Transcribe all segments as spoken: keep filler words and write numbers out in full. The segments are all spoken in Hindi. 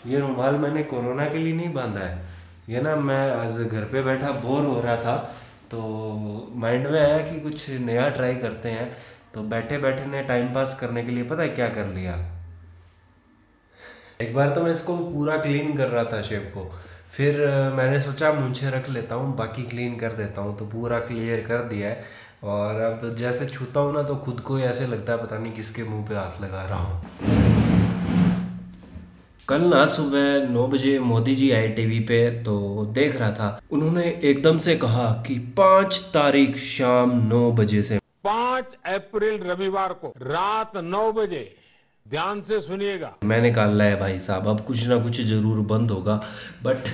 ये रुमाल मैंने कोरोना के लिए नहीं बांधा है। ये ना मैं आज घर पे बैठा बोर हो रहा था, तो माइंड में आया कि कुछ नया ट्राई करते हैं। तो बैठे बैठे ने टाइम पास करने के लिए पता है क्या कर लिया। एक बार तो मैं इसको पूरा क्लीन कर रहा था शेव को। फिर अ, मैंने सोचा मुझे रख लेता हूँ, बाकी क्लीन कर देता हूँ। तो पूरा क्लियर कर दिया है। और अब जैसे छूता हूँ ना तो खुद को ही ऐसे लगता है पता नहीं किसके मुंह पे हाथ लगा रहा हूँ। कल ना सुबह नौ बजे मोदी जी आए टीवी पे, तो देख रहा था। उन्होंने एकदम से कहा कि पाँच तारीख शाम नौ बजे से। पांच अप्रैल रविवार को रात नौ बजे, ध्यान से सुनिएगा। मैंने कहा ले भाई साहब अब कुछ ना कुछ ज़रूर बंद होगा, बट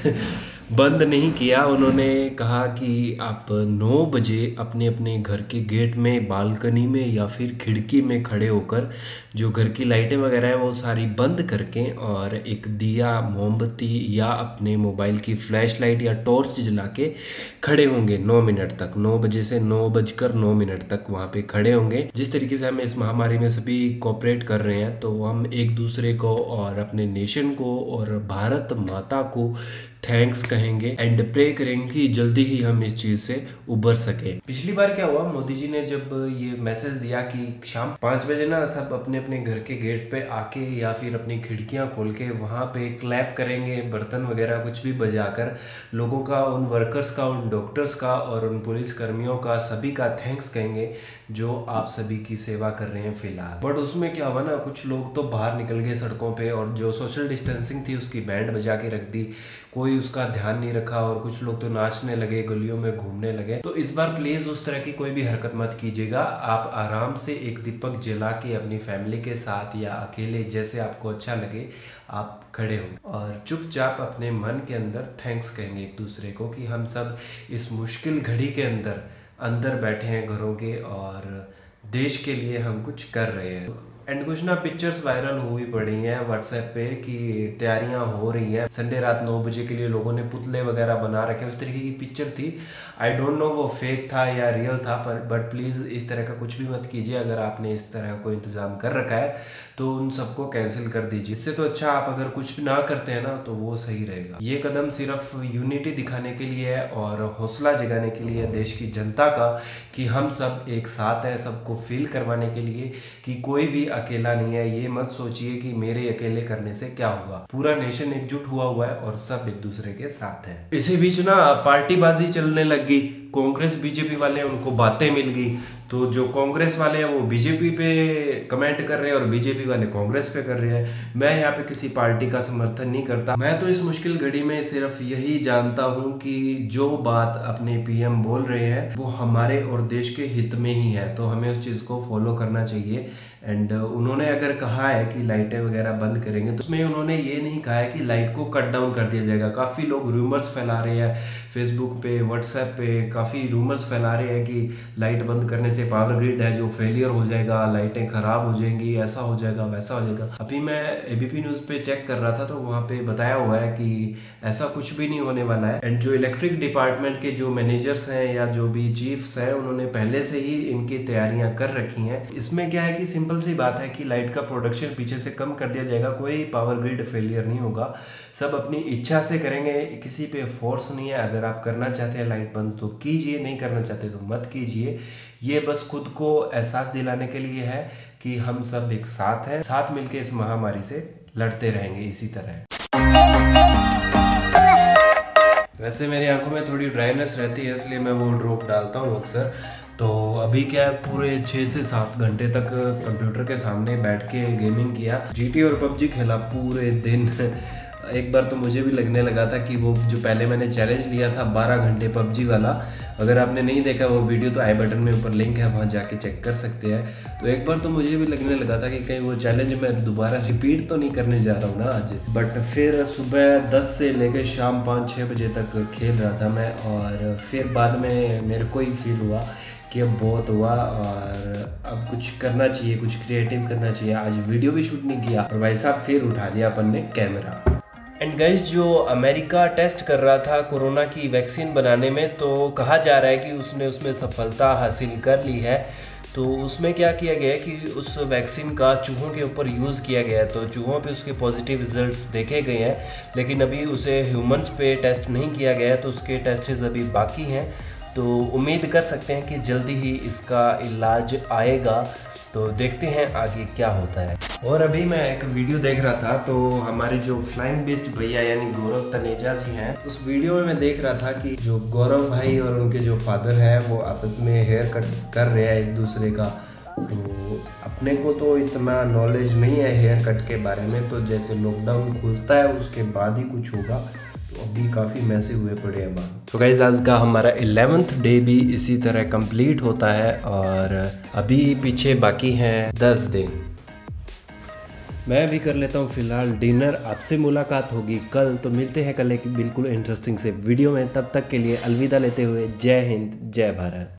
बंद नहीं किया। उन्होंने कहा कि आप नौ बजे अपने अपने घर के गेट में, बालकनी में या फिर खिड़की में खड़े होकर जो घर की लाइटें वगैरह हैं वो सारी बंद करके और एक दिया, मोमबत्ती या अपने मोबाइल की फ्लैश लाइट या टॉर्च जला के खड़े होंगे नौ मिनट तक। नौ बजे से नौ बजकर नौ मिनट तक वहाँ पे खड़े होंगे। जिस तरीके से हम इस महामारी में सभी कोऑपरेट कर रहे हैं, तो हम एक दूसरे को और अपने नेशन को और भारत माता को थैंक्स कहेंगे एंड प्रे करेंगे कि जल्दी ही हम इस चीज़ से उबर सके। पिछली बार क्या हुआ, मोदी जी ने जब ये मैसेज दिया कि शाम पाँच बजे ना सब अपने अपने घर के गेट पे आके या फिर अपनी खिड़कियां खोल के वहाँ पे क्लैप करेंगे, बर्तन वगैरह कुछ भी बजाकर लोगों का, उन वर्कर्स का, उन डॉक्टर्स का और उन पुलिस कर्मियों का, सभी का थैंक्स कहेंगे जो आप सभी की सेवा कर रहे हैं फिलहाल। बट उसमें क्या हुआ ना, कुछ लोग तो बाहर निकल गए सड़कों पे और जो सोशल डिस्टेंसिंग थी उसकी बैंड बजा के रख दी, कोई उसका ध्यान नहीं रखा और कुछ लोग तो नाचने लगे, गलियों में घूमने लगे। तो इस बार प्लीज़ उस तरह की कोई भी हरकत मत कीजिएगा। आप आराम से एक दीपक जला के अपनी फैमिली के साथ या अकेले, जैसे आपको अच्छा लगे, आप खड़े हों और चुपचाप अपने मन के अंदर थैंक्स कहेंगे एक दूसरे को कि हम सब इस मुश्किल घड़ी के अंदर अंदर बैठे हैं घरों के और देश के लिए हम कुछ कर रहे हैं। एंड कुछ ना पिक्चर्स वायरल हुई पड़ी हैं व्हाट्सएप पे कि तैयारियां हो रही हैं संडे रात नौ बजे के लिए, लोगों ने पुतले वगैरह बना रखे, उस तरीके की पिक्चर थी। आई डोंट नो वो फेक था या रियल था, पर बट प्लीज़ इस तरह का कुछ भी मत कीजिए। अगर आपने इस तरह का कोई इंतज़ाम कर रखा है तो उन सबको कैंसिल कर दीजिए। इससे तो अच्छा आप अगर कुछ भी ना करते हैं ना तो वो सही रहेगा। ये कदम सिर्फ यूनिटी दिखाने के लिए है और हौसला जगाने के लिए है देश की जनता का कि हम सब एक साथ हैं, सबको फील करवाने के लिए कि कोई भी अकेला नहीं है। ये मत सोचिए कि मेरे अकेले करने से क्या होगा, पूरा नेशन एकजुट हुआ हुआ है और सब एक दूसरे के साथ है। इसी बीच ना पार्टीबाजी चलने लग गई। कांग्रेस बीजेपी वाले, उनको बातें मिल गई, तो जो कांग्रेस वाले हैं वो बीजेपी पे कमेंट कर रहे हैं और बीजेपी वाले कांग्रेस पे कर रहे हैं। मैं यहाँ पे किसी पार्टी का समर्थन नहीं करता। मैं तो इस मुश्किल घड़ी में सिर्फ यही जानता हूँ कि जो बात अपने पीएम बोल रहे हैं वो हमारे और देश के हित में ही है, तो हमें उस चीज़ को फॉलो करना चाहिए। एंड उन्होंने अगर कहा है कि लाइटें वगैरह बंद करेंगे, तो उसमें उन्होंने ये नहीं कहा है कि लाइट को कट डाउन कर दिया जाएगा। काफ़ी लोग रूमर्स फैला रहे हैं फेसबुक पे, व्हाट्सएप पे, काफ़ी रूमर्स फैला रहे हैं कि लाइट बंद करने से पावर ग्रिड है जो फेलियर हो जाएगा, लाइटें ख़राब हो जाएंगी, ऐसा हो जाएगा, वैसा हो जाएगा। अभी मैं एबीपी न्यूज़ पे चेक कर रहा था तो वहाँ पे बताया हुआ है कि ऐसा कुछ भी नहीं होने वाला है। एंड जो इलेक्ट्रिक डिपार्टमेंट के जो मैनेजर्स हैं या जो भी चीफ्स हैं, उन्होंने पहले से ही इनकी तैयारियां कर रखी हैं। इसमें क्या है कि सिंपल सी बात है कि लाइट का प्रोडक्शन पीछे से कम कर दिया जाएगा, कोई पावर ग्रिड फेलियर नहीं होगा, सब अपनी इच्छा से करेंगे, किसी पे फोर्स नहीं है। अगर आप करना चाहते हैं लाइट बंद तो कीजिए, नहीं करना चाहते तो मत कीजिए। ये बस खुद को एहसास दिलाने के लिए है कि हम सब एक साथ हैं, साथ मिलके इस महामारी से लड़ते रहेंगे इसी तरह। वैसे मेरी आंखों में थोड़ी ड्राइनेस रहती है इसलिए मैं वो ड्रॉप डालता हूँ अक्सर। तो अभी क्या है, पूरे छः से सात घंटे तक कंप्यूटर के सामने बैठ के गेमिंग किया, जीटी और पबजी खेला पूरे दिन। एक बार तो मुझे भी लगने लगा था कि वो जो पहले मैंने चैलेंज लिया था बारह घंटे पबजी वाला, अगर आपने नहीं देखा वो वीडियो तो आई बटन में ऊपर लिंक है, वहाँ जाके चेक कर सकते हैं। तो एक बार तो मुझे भी लगने लगा था कि कहीं वो चैलेंज मैं दोबारा रिपीट तो नहीं करने जा रहा हूँ ना आज। बट फिर सुबह दस से लेकर शाम पाँच छः बजे तक खेल रहा था मैं, और फिर बाद में मेरे को ही फील हुआ कि अब बहुत हुआ और अब कुछ करना चाहिए, कुछ क्रिएटिव करना चाहिए। आज वीडियो भी शूट नहीं किया और भाई साहब फिर उठा लिया अपन ने कैमरा। एंड गाइस, जो अमेरिका टेस्ट कर रहा था कोरोना की वैक्सीन बनाने में, तो कहा जा रहा है कि उसने उसमें सफलता हासिल कर ली है। तो उसमें क्या किया गया है कि उस वैक्सीन का चूहों के ऊपर यूज़ किया गया है, तो चूहों पे उसके पॉजिटिव रिजल्ट्स देखे गए हैं, लेकिन अभी उसे ह्यूमंस पे टेस्ट नहीं किया गया है, तो उसके टेस्ट्स अभी बाकी हैं। तो उम्मीद कर सकते हैं कि जल्दी ही इसका इलाज आएगा, तो देखते हैं आगे क्या होता है। और अभी मैं एक वीडियो देख रहा था, तो हमारे जो फ्लाइंग बेस्ट भैया यानी गौरव तनेजा जी हैं, उस वीडियो में मैं देख रहा था कि जो गौरव भाई और उनके जो फादर हैं वो आपस में हेयर कट कर रहे हैं एक दूसरे का। तो अपने को तो इतना नॉलेज नहीं है हेयर कट के बारे में, तो जैसे लॉकडाउन खुलता है उसके बाद ही कुछ होगा, तो अभी काफ़ी मैसे हुए पड़े हैं बाल। तो गाइस आज का हमारा इलेवेंथ डे भी इसी तरह कंप्लीट होता है और अभी पीछे बाकी हैं दस दिन। मैं भी कर लेता हूँ फ़िलहाल डिनर। आपसे मुलाकात होगी कल, तो मिलते हैं कल एक बिल्कुल इंटरेस्टिंग से वीडियो में। तब तक के लिए अलविदा लेते हुए जय हिंद जय भारत।